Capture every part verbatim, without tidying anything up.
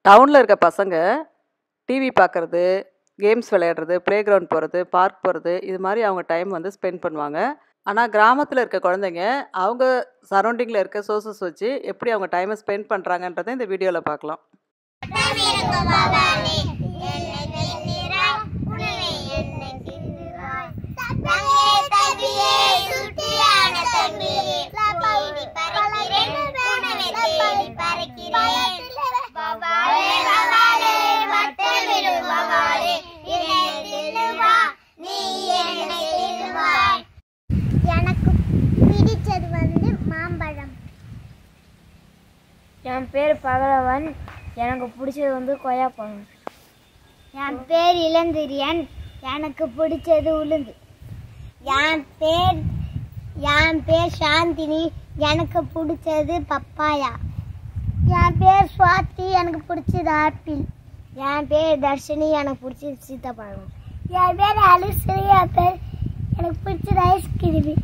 டவுனில் இருக்க பசங்க டிவி பார்க்குறது, கேம்ஸ் விளையாடுறது, ப்ளே கிரவுண்ட் போகிறது, பார்க் போகிறது, இது மாதிரி அவங்க டைம் வந்து ஸ்பெண்ட் பண்ணுவாங்க. ஆனால் கிராமத்தில் இருக்க குழந்தைங்க அவங்க சரௌண்டிங்கில் இருக்க சோர்சஸ் வச்சு எப்படி அவங்க டைமை ஸ்பெண்ட் பண்ணுறாங்கன்றதை இந்த வீடியோவில் பார்க்கலாம். எனக்கு பிடிச்சது வந்து மாம்பழம். என் பேர் பகலவன். எனக்கு பிடிச்சது வந்து கொய்யாப்பழம். என் பேர் இளந்திரியன். எனக்கு பிடிச்சது உளுந்து. என் பேர் என் பேர் சாந்தினி. எனக்கு பிடிச்சது பப்பாயா. என் பேர் சுவாதி. எனக்கு பிடிச்சது ஆப்பிள். என் பேர் தர்ஷினி. எனக்கு பிடிச்சது சீத்தாப்பழம். என் பேர் அலிஸ்ரீ. என் பேர் எனக்கு பிடிச்சது ஐஸ்கிரீம்.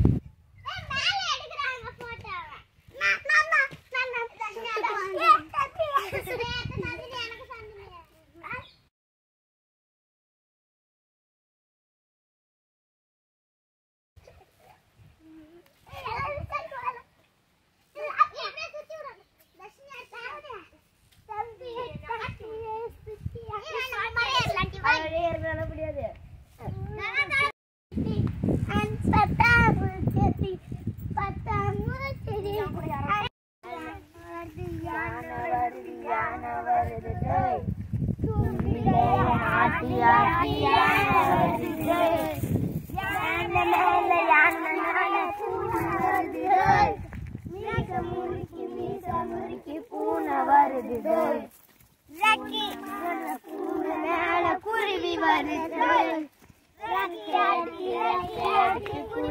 குருவி வருது.